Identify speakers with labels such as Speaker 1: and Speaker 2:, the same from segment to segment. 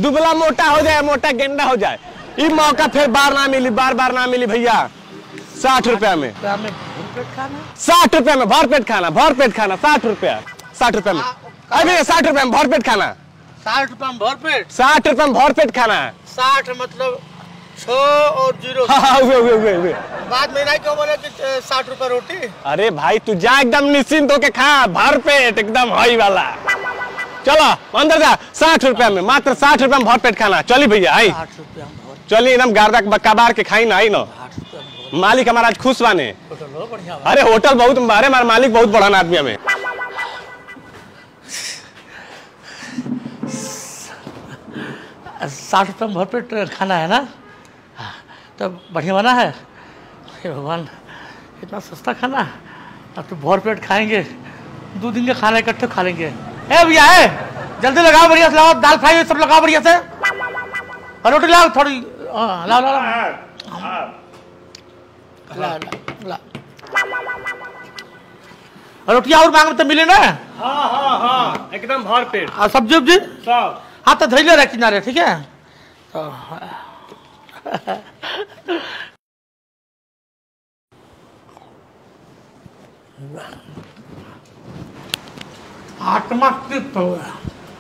Speaker 1: दुबला मोटा हो जाए, मोटा गेंडा हो जाए। ये मौका फिर बार ना मिली, बार ना मिली भैया। 60 रुपया में 60 रुपया में भरपेट खाना, भरपेट खाना 60 रुपया, 60 रुपया में। अरे 60 रुपया में भरपेट खाना,
Speaker 2: 60 रुपया में भरपेट,
Speaker 1: 60 रुपया में भरपेट खाना।
Speaker 2: 60 मतलब 6 और 0।
Speaker 1: हाँ हुए।
Speaker 2: बाद में नहीं क्यों बोले कि 60 रुपया रोटी।
Speaker 1: अरे भाई तू जा एकदम निश्चिंत होके खा, भरपेट एकदम हाई वाला। चलो अंदर जा। 60 रुपया में, मात्र 60 रुपया में भरपेट खाना। चली भैया आई,
Speaker 2: 60 रुपया में
Speaker 1: चलिए एकदम गार्दा कबार के खाई ना, आई ना। मालिक हमारा आज खुश बाने। अरे होटल बहुत, अरे हमारा मालिक बहुत बड़ा आदमी हमें।
Speaker 2: 60 रुपया में भरपेट खाना है ना, तो बढ़िया बना है। हे भगवान, इतना सस्ता खाना, अब तो भरपेट खाएंगे, 2 दिन का खाना इकट्ठे खा लेंगे। ए भैया है, जल्दी लगाओ, बढ़िया से लगाओ, दाल फ्राई सब लगाओ बढ़िया से, और रोटी लाओ थोड़ी। ला रोटियां और मांग तो मिले ना।
Speaker 1: हाँ एकदम भरपेट।
Speaker 2: और सब्जी उब्जी
Speaker 1: सब।
Speaker 2: हाँ तो धैले रह किनारे, ठीक है। आत्मा तृप्त हो गया।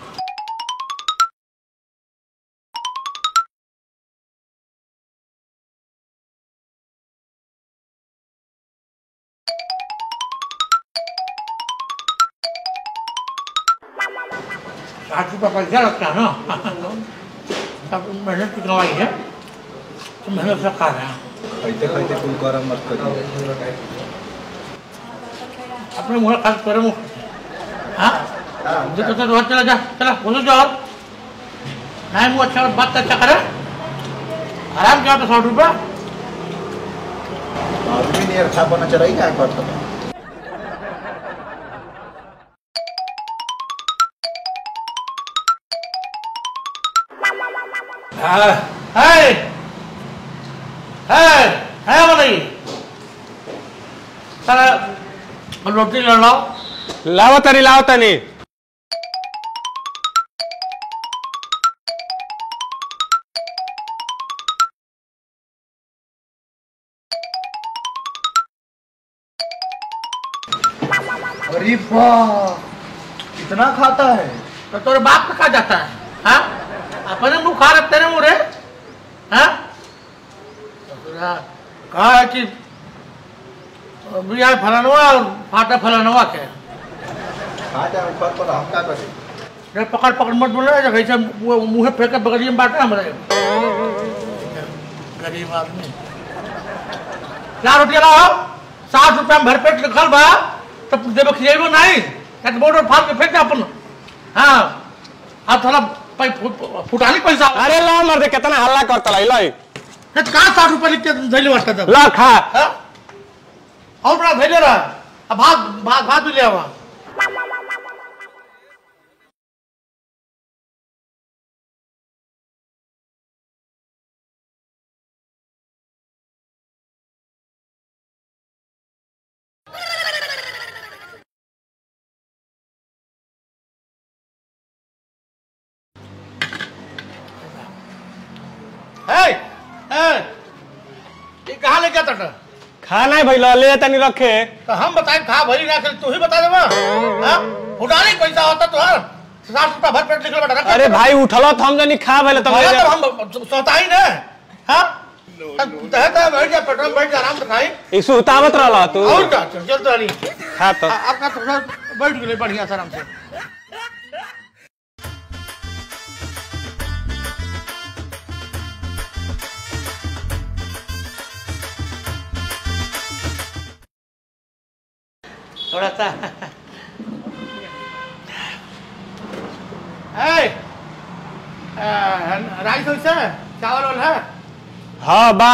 Speaker 2: पैसा लगता है ना, अब मेहनत की कमाई है तो मेहनत से खा रहे हैं।
Speaker 3: खाते कुल गरम मत करिए,
Speaker 2: अपने मुँह खा करे मुँह। हाँ जो कहते रोज चला जा, चला बोलो जो, और नहीं मुँह अच्छा बात अच्छा करे, आराम क्या तो 60 रुपया
Speaker 3: आदमी नहीं अच्छा बना चलाई क्या करता है।
Speaker 2: रोटी ले लो,
Speaker 1: लाओ तनी।
Speaker 3: अरे वाह, इतना खाता है
Speaker 2: तो तेरे बाप का खा जाता है। हाँ अपने मुँह खा रखते हैं मुरे। हाँ कहा है कि बिया फलानवा और फाटा फलानवा के
Speaker 3: खा जाए ऊपर पर, हम क्या करें।
Speaker 2: पकड़ मत बोले, ऐसे मुँह फेंक बगलिए में बांटे हमारे गरीब आदमी। क्या रोटी लाओ, 60 रुपया में भरपेट लिखल बा, तब देव खिलेबो नहीं, बोर्ड फाड़ के फेंक दे अपन। हाँ अब थोड़ा फुटानी पैसा।
Speaker 1: अरे ला मर दे, कितना हल्ला करता ला।
Speaker 2: कहाँ 60 रुपया लिख के धैले वास्ता था।
Speaker 1: ला खा।
Speaker 2: और बड़ा धैले रहा। अब भात भी ले आवा। कहाँ ले गया था?
Speaker 1: खाना है भाई, ले तनी रखे।
Speaker 2: तो हम बताए खा भरी ना, तू ही बता देवा। फुटानी पैसा होता तो 60 रुपया भर पेट निकल बटा।
Speaker 1: अरे भाई उठलो तो हम जनी खा भले तो
Speaker 2: हम सोता ही ना। हाँ बैठ जा, पेट्रोल बैठ जा, आराम से खाई।
Speaker 1: इसु उतावत रहला तू।
Speaker 2: और क्या चल तो नहीं
Speaker 1: खा तो
Speaker 2: आपका थोड़ा बैठ गए बढ़िया से आराम से। थोड़ा सा राइस वैसे चावल वाल है।
Speaker 1: हाँ बा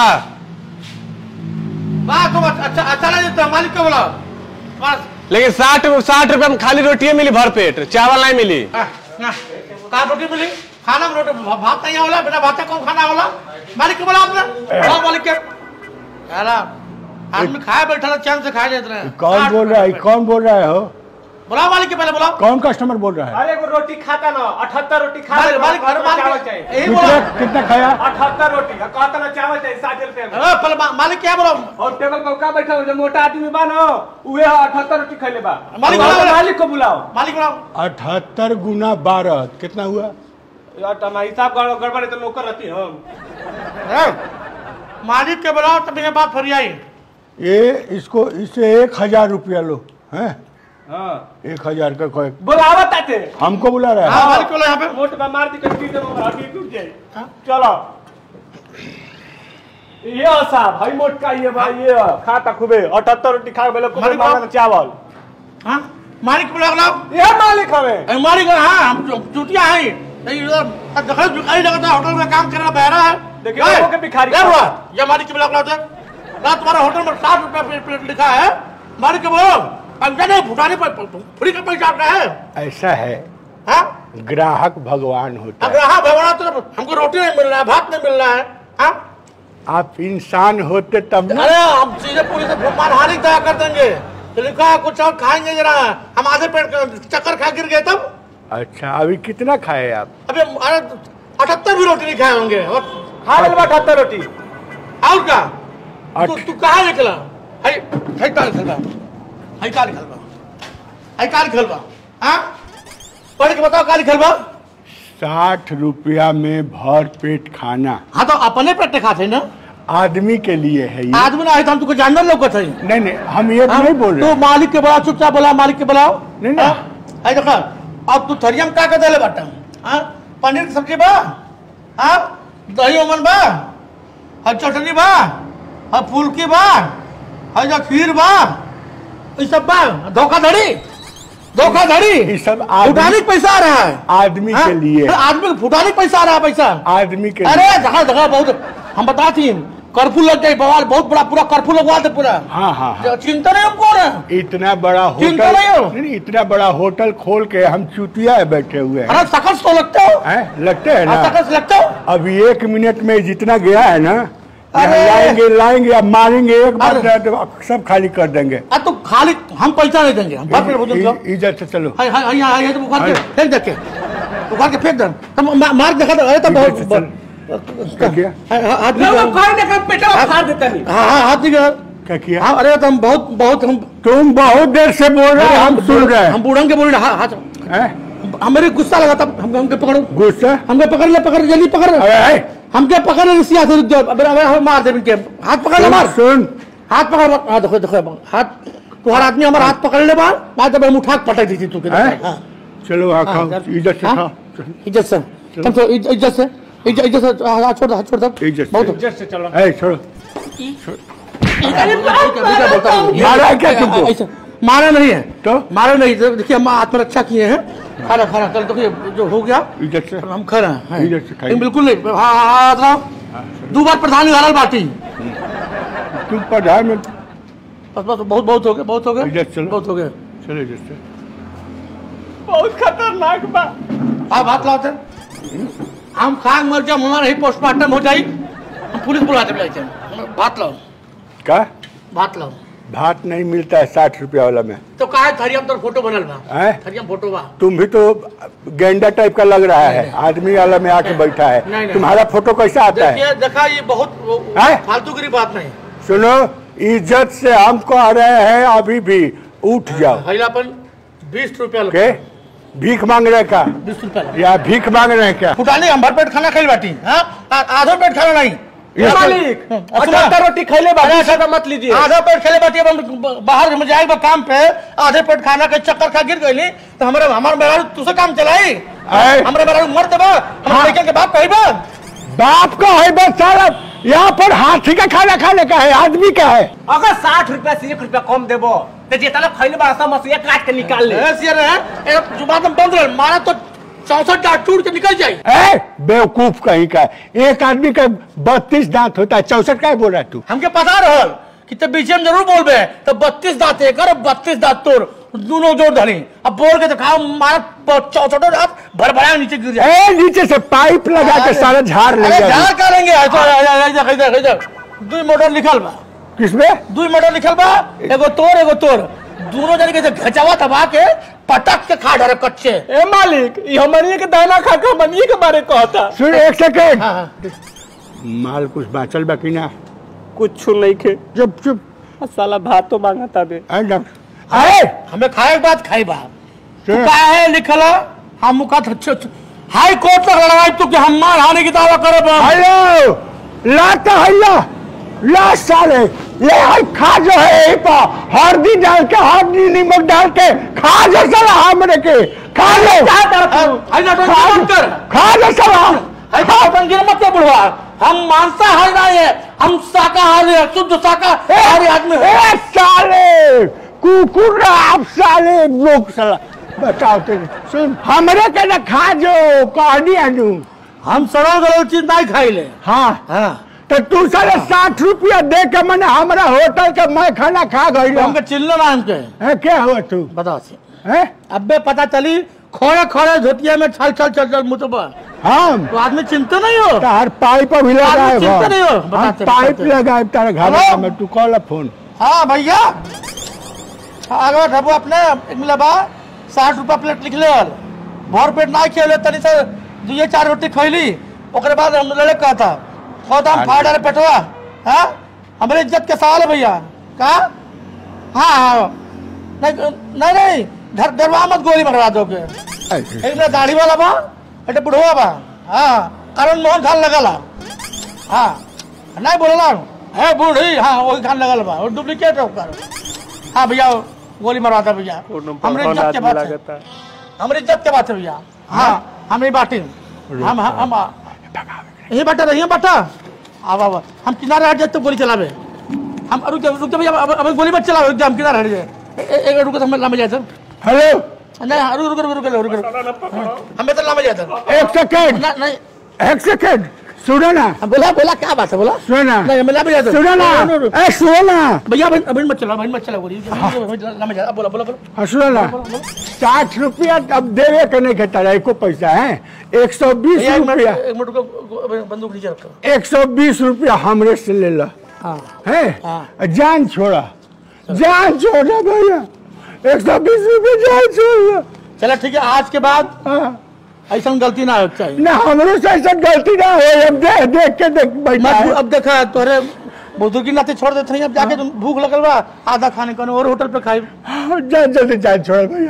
Speaker 2: तुम अच्छा नहीं देता, मालिक को बोला बस।
Speaker 1: लेकिन 60 रुपया में खाली रोटी मिली भरपेट, चावल नहीं मिली।
Speaker 2: कहा रोटी मिली? खाना में रोटी भात नहीं होला, बिना भात कौन खाना होला? मालिक को बोला आपने? मालिक के आदमी खाए बैठा चैन से खाए लेते रहे।
Speaker 4: कौन बोल रहा है हो?
Speaker 2: बुलाओ मालिक के पहले बुलाओ।
Speaker 4: कौन कस्टमर बोल रहा है?
Speaker 1: अरे वो रोटी खाता ना 78 रोटी खा
Speaker 2: मालिक
Speaker 1: चावल चाहिए।
Speaker 2: यही बोला
Speaker 4: कितना खाया?
Speaker 1: 78 रोटी कहता ना चावल चाहिए 60 रुपए में।
Speaker 2: पहले मालिक क्या बोला?
Speaker 1: और टेबल पर का बैठा जो मोटा आदमी बा ना उहे 78 रोटी खैले बा।
Speaker 2: मालिक
Speaker 1: मालिक को बुलाओ।
Speaker 2: मालिक बुलाओ।
Speaker 4: 78 गुना 12 कितना हुआ?
Speaker 1: यार तुम्हारा हिसाब गड़बड़ है तो नौकर रहती हम।
Speaker 2: मालिक के बुलाओ तब ये बात फरियाई।
Speaker 4: ये इसको इससे 1000 रुपया लो हैं?
Speaker 1: हाँ
Speaker 4: 1000 का कोई
Speaker 1: बुलावा ताते
Speaker 4: हमको बुला रहा है?
Speaker 2: हाँ मालिक बोला यहाँ पे
Speaker 1: मोट मार दी कभी तो हड्डी टूट जाए। चलो ये साहब भाई मोट का ये भाई ये खाता खूबे 78 रोटी खा बेलो खूबे मांगा चावल।
Speaker 2: हाँ मालिक बोला बुलाओ।
Speaker 1: ये मालिक हमें
Speaker 2: मालिक हाँ हम चूतिया हैं इधर भिखारी लगता है होटल में काम करना बहरा है।
Speaker 1: देखिए लोगों के भिखारी
Speaker 2: क्या हुआ? ये मालिक के बुला बुलाते तुम्हारा होटल में 60 रुपया प्लेट लिखा है। मालिक के बोलो नहीं भुटाने पर फ्री का पैसा आता है।
Speaker 4: ऐसा है
Speaker 2: हाँ
Speaker 4: ग्राहक भगवान होता है।
Speaker 2: अगर हाँ भगवान तो हमको रोटी नहीं मिल रहा है भात नहीं मिल रहा है। हाँ
Speaker 4: आप इंसान होते तब ना।
Speaker 2: अरे हम सीधे पूरी से मानहानि तय कर देंगे। तो लिखा है कुछ और खाएंगे जरा हम आधे पेट चक्कर खा गिर गए तब।
Speaker 4: अच्छा अभी कितना खाए आप?
Speaker 2: अबे अरे 78 भी रोटी नहीं खाए होंगे और
Speaker 1: खा ले 78 रोटी
Speaker 2: और क्या? तू कहाँ निकला? हाय हाय काल खलबा हाय काल खलबा हाय काल खलबा। हाँ पढ़ के बताओ काल खलबा।
Speaker 4: 60 रुपया में भर पेट खाना।
Speaker 2: हाँ तो अपने पेट खाते ना
Speaker 4: आदमी के लिए है ये।
Speaker 2: आदमी ना है तो हम तुमको जानवर लोग थे।
Speaker 4: नहीं हम ये नहीं बोल रहे।
Speaker 2: तो मालिक के बुलाओ चुपचाप बोला मालिक के बुलाओ।
Speaker 4: नहीं ना
Speaker 2: आई देखा अब तू थरिया में क्या देले बाटा? हाँ पनीर की सब्जी बा, हाँ दही ओमन बा, और चटनी बा, और फुलकी बा, और खीर बा, ये सब बा। धोखाधड़ी
Speaker 4: ये सब
Speaker 2: फुटाने पैसा आ रहा है
Speaker 4: आदमी के लिए।
Speaker 2: आदमी फुटाने पैसा आ रहा है पैसा
Speaker 4: आदमी के
Speaker 2: अरे जगह जगह बहुत हम बताती कर्फ्यू लग गई बवाल बहुत बड़ा पूरा कर्फ्यू लगवा दे पूरा।
Speaker 4: हाँ
Speaker 2: चिंता नहीं हमको ना
Speaker 4: इतना बड़ा
Speaker 2: चिंता नहीं हो।
Speaker 4: नहीं इतना बड़ा होटल खोल के हम चुतिया बैठे हुए हैं।
Speaker 2: अरे सकस तो लगते हो
Speaker 4: लगते हैं ना।
Speaker 2: सकस लगते हो।
Speaker 4: अभी 1 मिनट में जितना गया है ना
Speaker 2: अरे
Speaker 4: लाएंगे अब मारेंगे एक बार तो सब खाली कर देंगे।
Speaker 2: तो खाली हम पैसा नहीं देंगे हम
Speaker 4: इज्जत से चलो।
Speaker 2: बुखार के फेंक देख के बुखार के फेंक दे मार देखा तो अरे तो
Speaker 4: क्या किया?
Speaker 2: हाथ
Speaker 4: क्या किया?
Speaker 2: अरे तुम बहुत हम
Speaker 4: तुम बहुत देर से बोल रहे हैं हम सुन रहे हैं।
Speaker 2: हम बूढ़ा के बोल रहे हाथ हमारे गुस्सा लगा तब हमके पकड़ो
Speaker 4: गुस्सा
Speaker 2: हमके पकड़ जल्दी पकड़ हमके पकड़ हम मार दे हाथ पकड़ ले मार
Speaker 4: सुन
Speaker 2: हाथ पकड़ देखो हाथ तुम्हारा आदमी हमारा हाथ पकड़ ले बात तब हम उठा पटक दी थी तू
Speaker 4: चलो इज्जत से खाओ
Speaker 2: इज्जत से इज्जत से छोड़ दो बहुत
Speaker 1: इज्जत से चलो
Speaker 4: छोड़ो।
Speaker 2: मारा क्या तुमको? मारा नहीं है
Speaker 4: तो
Speaker 2: मारा नहीं देखिए हम आत्मरक्षा किए हैं। खाना खाना कल देखिए जो हो गया
Speaker 4: इज्जत से
Speaker 2: हम खा रहे हैं
Speaker 4: इज्जत से खाइए।
Speaker 2: बिल्कुल नहीं हाँ 2 बार प्रधान हारल बाटी
Speaker 4: तुम पढ़ाई में
Speaker 2: बस बहुत हो गया
Speaker 4: इज्जत चलो
Speaker 2: बहुत हो गया
Speaker 4: चलो इज्जत से।
Speaker 1: बहुत खतरनाक बा।
Speaker 2: आप हाथ लाते हम खाक मर जाए हमारा ही पोस्टमार्टम हो जाए हम पुलिस बुलाते भात लाओ
Speaker 4: क्या
Speaker 2: भात लाओ।
Speaker 4: भात नहीं मिलता है 60 रुपया वाला में।
Speaker 2: तो कहा थरिया में तो फोटो बनल बा थरिया में फोटो बा।
Speaker 4: तुम भी तो गेंडा टाइप का लग रहा है आदमी वाला में आके बैठा है। तुम्हारा फोटो कैसा आता है?
Speaker 2: देखा ये बहुत फालतू की बात नहीं।
Speaker 4: सुनो इज्जत से हम कह रहे हैं अभी भी उठ जाओ।
Speaker 2: हईलापन 20 रुपया
Speaker 4: के भीख मांग रहे का
Speaker 2: 20 रुपया
Speaker 4: या भीख मांग रहे क्या?
Speaker 2: फुटाने हम भरपेट खाना खाई बाटी आधा पेट खाना नहीं
Speaker 1: मालिक 78 रोटी खैले बाटी मत लीजिए।
Speaker 2: आधा पेट खेले बाटी बाहर में जाएगा काम पे आधे पेट खाना के चक्कर खा गिर गई तो हमारे मेहरारू तुझसे काम चलाई हमारे मेहरारू मर देबा हमारे के बाप कही
Speaker 4: बाप का है बस सारा यहाँ पर हाथी का खाना खाने का है आदमी का है।
Speaker 1: अगर 60 रुपया से 1 रुपया कम देबो तो जितना खैले बा सब मसिया काट के निकाल ले।
Speaker 2: जुबान बंद रहे मारा तो 64 दांत टूट के निकल जाए।
Speaker 4: बेवकूफ कहीं का एक आदमी का 32 दांत होता है 64 का बोल रहा है तू?
Speaker 2: हमके पता रहल कि तब बीच में जरूर बोलबे तो 32 दांत एक और 32 दांत तोड़ दोनों जोड़ धनी अब बोल के दिखाओ मारा 64 दांत भरभरा नीचे गिर जाए।
Speaker 4: नीचे से पाइप लगा के सारा झाड़ लेंगे।
Speaker 2: झाड़ क्या लेंगे 2 मोटर लिखल बा।
Speaker 4: किसमें
Speaker 2: 2 मोटर लिखल बा एगो तोड़ दोनों जने के घचावा दबा के पटक के खा डाले कच्चे।
Speaker 1: ए मालिक ये हमनिए के दाना खा के हमनिए के बारे कहता।
Speaker 4: सुन एक सेकेंड,
Speaker 2: हाँ।
Speaker 4: माल कुछ बाचल बाकी ना?
Speaker 1: कुछ नहीं खे।
Speaker 4: चुप चुप।
Speaker 1: साला भात तो मांगता बे।
Speaker 4: अरे
Speaker 2: हमें खाए के बाद खाई बा
Speaker 4: सुन।
Speaker 2: का है लिखल हम मुका हाई कोर्ट तक लड़ाई तो कि हम मार हानि की दावा करब।
Speaker 4: हेलो लाता हैया ला साले ये खा जो है यही पर हल्दी डाल के हल्दी नमक डाल के खा जो साला हमरे के खा लो खा जो साला
Speaker 2: मत बुढ़वा हम मांसाहारी नहीं है, हम शाकाहारी है, शुद्ध शाकाहारी आदमी है।
Speaker 4: साले कुकुर आप साले लोग साला बताओ तो सुन हमरे के ना खा जो कहनी आनू
Speaker 2: हम सड़ल गल चीज नहीं खाई ले।
Speaker 4: हाँ
Speaker 2: हाँ
Speaker 4: तो तू साले 60 रुपया दे के मैंने हमारा होटल के मैं खाना खा गई
Speaker 2: हमके चिल्लो ना हमके
Speaker 4: क्या हुआ तू
Speaker 2: बताओ
Speaker 4: है
Speaker 2: अबे पता चली खोड़े खोड़े धोतिया में छल छल चल चल मुतबा
Speaker 4: हम
Speaker 2: तो आदमी चिंता नहीं हो।
Speaker 4: तार पाइप भी लगाए
Speaker 2: चिंता नहीं हो। बताते
Speaker 4: पाइप लगाए तारे घर में तू कॉल फोन।
Speaker 2: हाँ भैया आगे ठबो अपने एक मिला 60 रुपया प्लेट लिख ले भर पेट ना खेले तनी से 2-4 रोटी खैली ओकरे बाद हम लड़े का था खुद हम फाड़ डाले पेटवा। हाँ हमारे इज्जत के सवाल है भैया का। हाँ हाँ नहीं नहीं घर डरवा मत गोली मरवा दोगे। एक दाढ़ी वाला बा एक बुढ़वा बा। हाँ करण मोहन खान लगला। हाँ नहीं बोलला है बूढ़ी। हाँ वही खान लगल बा और डुप्लीकेट है। हाँ भैया गोली मरवाता भैया हमारे इज्जत के बात है। हमारी इज्जत के बात है भैया। हाँ हम नहीं बाटी हम यही बाटा रही बाटा अब हम किनारे हट जाते तो गोली चलावे। हम रुक भैया अब गोली मत चलाओ हम किनारे हट जाए। एक रुको हमें लामे जाए।
Speaker 4: हेलो
Speaker 2: नहीं रुक हमें तो लामे जाए।
Speaker 4: एक सेकेंड
Speaker 2: नहीं
Speaker 4: एक सेकेंड सुनो ना।
Speaker 2: बोला बोला क्या बात है बोला
Speaker 4: सुना
Speaker 2: नहीं हमें लामे जाए।
Speaker 4: सुनो ना ए सुनो ना
Speaker 2: भैया अभी मत चला गोली लामे जाए। बोला बोला बोला
Speaker 4: सुनो ना 60 रुपया अब देवे के नहीं कहता है को पैसा है 120 रुपया।
Speaker 2: एक मिनट को बंदूक नीचे रखो।
Speaker 4: 120 रुपया हमरे से ले ला है जान छोड़ा भैया 120 रुपया जान छोड़ा।
Speaker 2: चला ठीक है आज के बाद ऐसा गलती ना हो चाहिए
Speaker 4: ना हमरो से ऐसा गलती ना हो। अब देख के देख बैठा है।
Speaker 2: अब देखा तोरे बुजुर्गी नाते छोड़ देते हैं। अब जाके तुम भूख लगल बा आधा खाने को और होटल पे खाई
Speaker 4: जल्दी जान छोड़ा भैया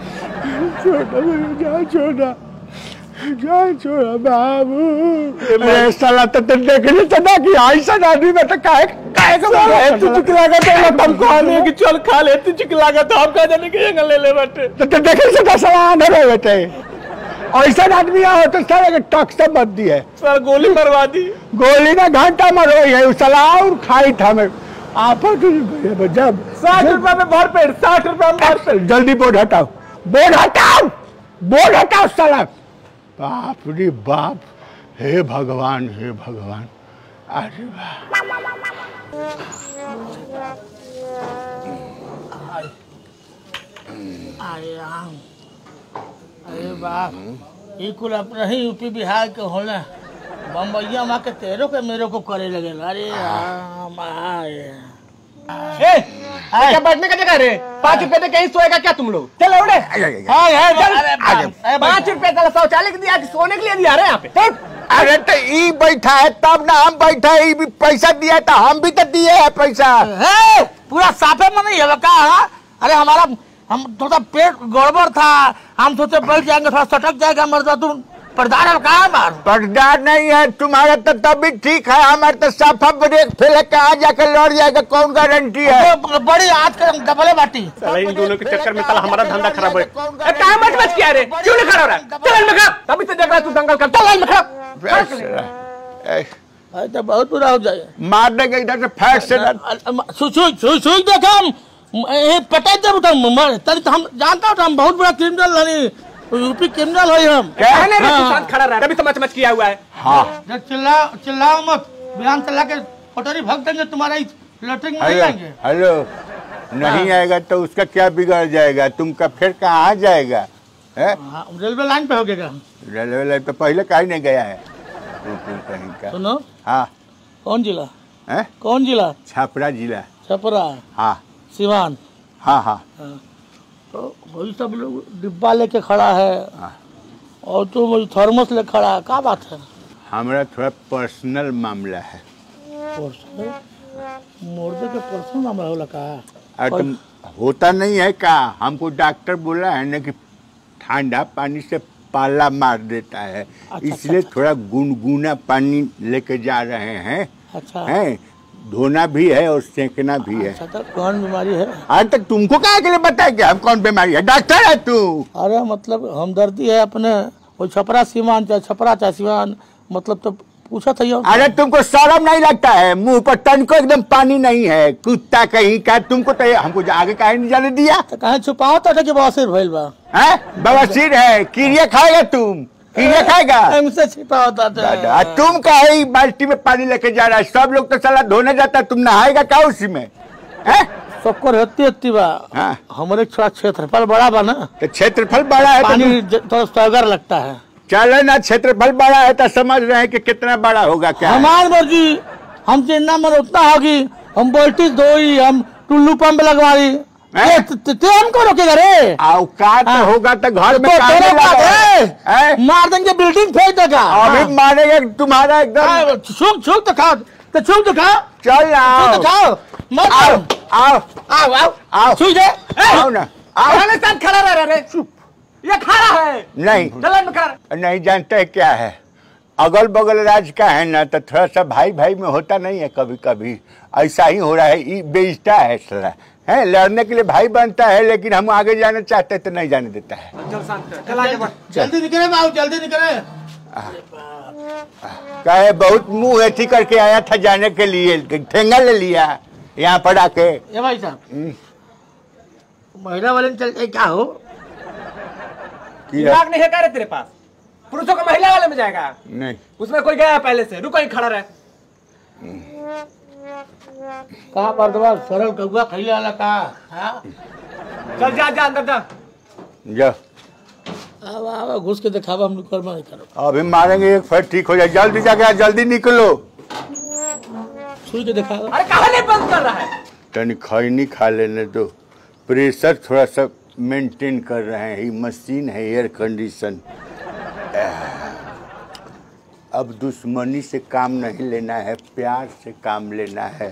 Speaker 4: जान छोड़ा बाबू साला तो देखने चला कि ऐसा आदमी में तो काहे
Speaker 1: तू चिकला का हम कहने कि चल खा ले तू चिकला का तो हम कह जाने कि ये ले ले बेटे
Speaker 4: तो देखे से साला अंधेरे बेटे ऐसा आदमी आओ तो सारे टक से मत दिए
Speaker 1: सर गोली मरवा दी। गोली
Speaker 4: ना घंटा मरो है साला और खाई था मैं आप जब
Speaker 1: 60 रुपया में भर पेट 60 रुपया में भर पेट।
Speaker 4: जल्दी बोर्ड हटाओ साला। बाप रे बाप हे भगवान अरे
Speaker 2: अरे बाप ये कुल अपना ही यूपी बिहार के होना बम्बैया माँ के तेरे को मेरे को करे लगे। अरे
Speaker 1: क्या बैठने का जगह रे 5 रुपए दे कहीं सोएगा क्या तुम लोग। चलो उड़े 5 रुपए का शौचालय के दिया सोने के लिए दिया रहे यहाँ पे।
Speaker 4: अरे तो ई बैठा है तब ना हम बैठा है भी पैसा दिया था हम भी तो दिए है पैसा।
Speaker 2: पूरा साफे में नहीं है का। अरे हमारा हम थोड़ा पेट गड़बड़ था हम सोचे बैठ जाएंगे थोड़ा सटक जाएगा मर्दा तुम पर्दार है कहाँ मार।
Speaker 4: पर्दार नहीं है तुम्हारा तो तभी ठीक है हमारे तो साफा ब्रेक फेल कहाँ जाकर लौट जाएगा कौन गारंटी है।
Speaker 2: बड़ी आज के डबले बाटी
Speaker 1: इन दोनों के चक्कर में साला हमारा धंधा खराब है। क्या मत मत किया रे क्यों नहीं खड़ा हो रहा चल में खा तभी तो देख रहा तू दंगल कर चल में खा।
Speaker 2: तो बहुत बुरा हो जाए
Speaker 4: मार देंगे इधर से फैट से
Speaker 2: सुई देखा पटा दे तब हम जानता हूँ हम बहुत बड़ा क्रिमिनल नहीं यूपी क्रिमिनल है हम।
Speaker 1: शांत खड़ा रहा अभी तो मच किया हुआ है।
Speaker 4: हाँ
Speaker 2: चिल्लाओ मत बयान चला के पटोरी भग देंगे तुम्हारा लैट्रिन में नहीं आएंगे।
Speaker 4: हेलो नहीं आएगा तो उसका क्या बिगड़ जाएगा तुमका फिर कहाँ जाएगा है।
Speaker 2: रेलवे लाइन पे हो गया
Speaker 4: रेलवे लाइन तो पहले कहीं नहीं गया है कहीं का।
Speaker 2: सुनो
Speaker 4: हाँ
Speaker 2: कौन जिला
Speaker 4: है
Speaker 2: कौन जिला
Speaker 4: छपरा जिला
Speaker 2: छपरा
Speaker 4: हाँ
Speaker 2: सिवान
Speaker 4: हाँ हाँ।
Speaker 2: तो वही सब लोग डिब्बा लेके खड़ा है और तो वही थर्मस लेके खड़ा है, क्या बात है?
Speaker 4: हमारा थोड़ा पर्सनल मामला है।
Speaker 2: पर्सनल? मुर्दे के पर्सनल मामला होला का?
Speaker 4: अरे तुम होता नहीं है क्या? हमको डॉक्टर बोला है ना कि ठंडा पानी से पाला मार देता है, इसलिए थोड़ा गुनगुना पानी लेके जा रहे हैं।
Speaker 2: अच्छा
Speaker 4: है, धोना भी है और सेकना भी है।
Speaker 2: अच्छा, तो कौन बीमारी है?
Speaker 4: अरे तक तुमको क्या के लिए बताया कि हम कौन बीमारी है? डॉक्टर है तू?
Speaker 2: अरे मतलब हमदर्दी है अपने, वो छपरा सीमान चाहे छपरा चाहे सीमान, मतलब तो पूछा था ये।
Speaker 4: अरे तुमको शर्म नहीं लगता है? मुंह पर तन को एकदम पानी नहीं है, कुत्ता कहीं का। तुमको तो हमको आगे काहे नहीं जाने दिया?
Speaker 2: तो कहीं छुपाओ था कि बवासीर भइल बा?
Speaker 4: हैं? बवासीर है? कीड़िया खाएगा तुम? कीड़िया खाएगा?
Speaker 2: हमसे छिपा होता था।
Speaker 4: तुम काहे बाल्टी में पानी लेके जा रहा है? सब लोग तो साला धोने जाता है, तुम नहाएगा क्या उसी में?
Speaker 2: सबको रहती बा।
Speaker 4: हाँ।
Speaker 2: हमारे थोड़ा क्षेत्रफल बड़ा बा ना,
Speaker 4: तो क्षेत्रफल बड़ा है,
Speaker 2: पानी थोड़ा सगर लगता है।
Speaker 4: चलो ना, क्षेत्रफल बड़ा है तो समझ रहे हैं कि कितना बड़ा होगा। क्या
Speaker 2: हमारी मर्जी, हमसे जितना मन उतना होगी। हम बोल्टी धोई, हम टुल्लू पंप लगवाई, हमको रोकेगा रे?
Speaker 4: औकात होगा तो घर में
Speaker 2: मार देंगे, बिल्डिंग फेंक देगा।
Speaker 4: अभी मारेंगे तुम्हारा एकदम।
Speaker 2: छुक दिखाओ, तो छुक दिखाओ।
Speaker 4: चल आओ,
Speaker 2: दिखाओ मत।
Speaker 4: आओ आओ
Speaker 2: आओ आओ
Speaker 4: आओ,
Speaker 2: छुई दे।
Speaker 4: आओ ना, आओ।
Speaker 1: साथ खड़ा रह रहे, चुप। ये खड़ा है
Speaker 4: नहीं
Speaker 1: दलन में खड़ा।
Speaker 4: नहीं जानते है क्या है, अगल बगल राज का है ना, तो थोड़ा सा भाई भाई में होता नहीं है। कभी कभी ऐसा ही हो रहा है, ये बेइज्जता है साला। है, लड़ने के लिए भाई बनता है, लेकिन हम आगे जाना चाहते तो नहीं जाने देता है।
Speaker 2: जल्दी निकले बाबू, जल्दी निकले।
Speaker 4: कहे बहुत मुंह ऐठी करके आया था जाने के लिए, ठेंगा ले लिया यहाँ पर आके।
Speaker 2: ये भाई साहब, महिला वाले में चल क्या हो?
Speaker 1: दिमाग नहीं है क्या रे तेरे पास? पुरुषों का महिला वाले में जाएगा?
Speaker 4: नहीं,
Speaker 1: उसमें कोई गया पहले से, रुको ही खड़ा रहे।
Speaker 2: कहा मर्दवा सरल कौआ खैले वाला का?
Speaker 1: चल जा जा अंदर जा।
Speaker 4: जा
Speaker 2: अब आवा घुस के दिखावा, हम कर्म नहीं करो।
Speaker 4: अभी मारेंगे एक फिर ठीक हो जाए। जल्दी जाके जल्दी निकलो।
Speaker 2: छुई के दिखावा।
Speaker 1: अरे कहाँ नहीं बंद कर रहा है?
Speaker 4: तनी खैनी खा लेने दो, प्रेशर थोड़ा सा मेंटेन कर रहे हैं। ये मशीन है एयर कंडीशन। अब दुश्मनी से काम नहीं लेना है, प्यार से काम लेना है।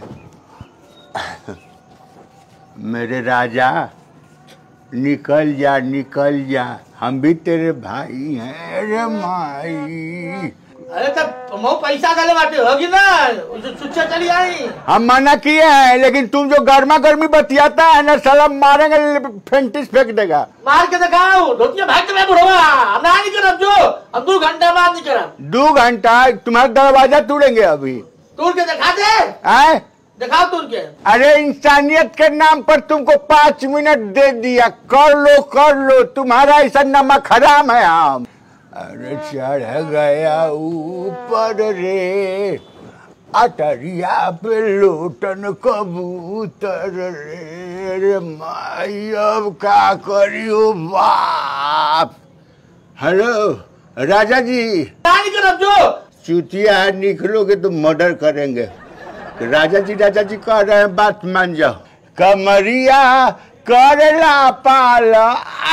Speaker 4: मेरे राजा निकल जा, निकल जा, हम भी तेरे भाई हैं। अरे माई,
Speaker 2: अरे तब मो पैसा डाले बाटे होगी ना, सुच्चा चली आई।
Speaker 4: हम मना किए हैं, लेकिन तुम जो गर्मा गर्मी बतियाता है ना, साला मारेंगे, फेंटिस फेंक देगा।
Speaker 2: मार के दिखाओ, धोतिया भाग के मैं बुढ़वा। हम नहीं करब जो, हम 2 घंटा बाद नहीं करब।
Speaker 4: 2 घंटा? तुम्हारा दरवाजा तोड़ेंगे अभी।
Speaker 2: तोड़ के दिखा दे।
Speaker 4: आए?
Speaker 2: दिखाओ तोड़ के।
Speaker 4: अरे इंसानियत के नाम पर तुमको 5 मिनट दे दिया, कर लो, तुम्हारा ऐसा नमक हराम है हम। अरे चढ़ गया ऊपर रे, अटरिया पे लोटन कबूतर रे माई, अब का करियो बाप। हेलो राजा जी।
Speaker 2: नहीं करब जो।
Speaker 4: चुतिया निकलोगे तो मर्डर करेंगे। राजा जी कह रहे हैं, बात मान जाओ। कमरिया करला पाला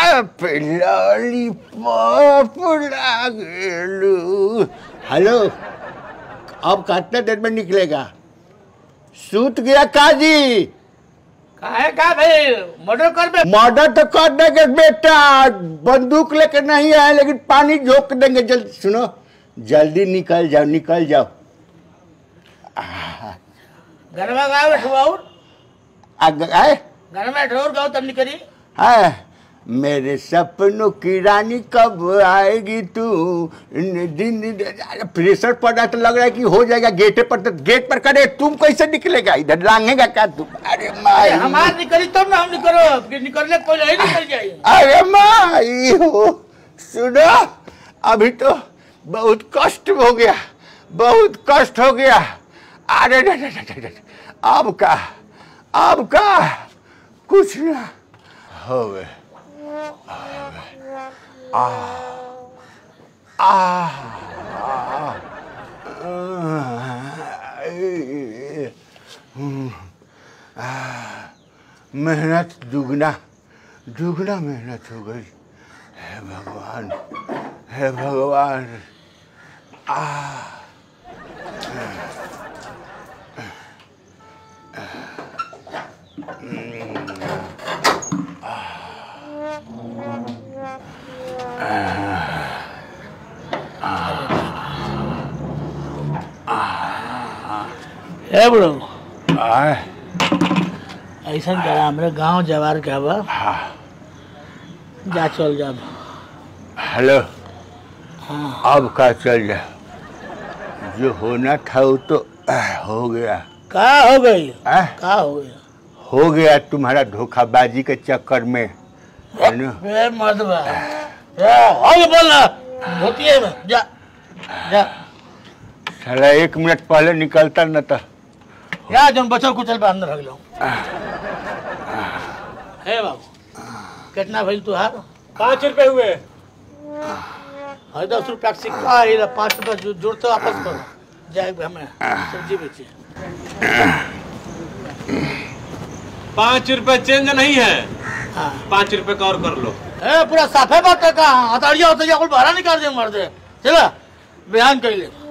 Speaker 4: लॉलीपॉप लागेलू। हेलो, अब कितना देर में निकलेगा? सूत गया काजी?
Speaker 2: का भाई मर्डर कर बे?
Speaker 4: मर्डर तो कर देंगे बेटा, बंदूक लेकर नहीं आए, लेकिन पानी झोंक देंगे। जल्दी सुनो, जल्दी निकल जाओ, निकल जाओ।
Speaker 2: घर में गाओ ठुआउर, घर में ठोर गाओ तब निकली।
Speaker 4: मेरे सपनों की रानी कब आएगी तू? दिन प्रेशर पड़ रहा तो लग रहा है कि हो जाएगा। गेट पर तो गेट पर करे, तुम कैसे निकलेगा? इधर लांघेगा क्या तुम? अरे माई,
Speaker 2: हमार निकली तब ना हम निकलो, निकलने पहले ही निकल जाए।
Speaker 4: अरे माई हो, सुनो, अभी तो बहुत कष्ट हो गया, बहुत कष्ट हो गया। अरे अब का कुछ ना हो गए। मेहनत दुगना दुगना मेहनत हो गई। हे भगवान, हे भगवान।
Speaker 2: ए बुढ़ो
Speaker 4: आए
Speaker 2: ऐसा करा हमारे गांव जवार के बा जा चल जा।
Speaker 4: हेलो। अब का चल जा, जो होना था वो तो हो गया।
Speaker 2: का हो गई? का हो गया?
Speaker 4: हो गया तुम्हारा धोखाबाजी के चक्कर में, है ना?
Speaker 2: मत आगे बोलना होती है में जा जा।
Speaker 4: साला 1 मिनट पहले निकलता न था।
Speaker 2: या जब बचल कुचल पे अंदर रख लो। हे बाबू कितना भइल तुहार?
Speaker 1: 5 रुपए हुए।
Speaker 2: 10 रुपया का सिक्का है, 5 रुपया जोड़ते वापस करो जाए हमें सब्जी बेची।
Speaker 1: 5 रुपए चेंज नहीं है।
Speaker 2: हाँ
Speaker 1: 5 रुपए का और कर लो।
Speaker 2: पूरा साफे बात है। कहाँ हथाड़िया होता कुल बाहर निकाल दे मर दे। चला बयान कर ले।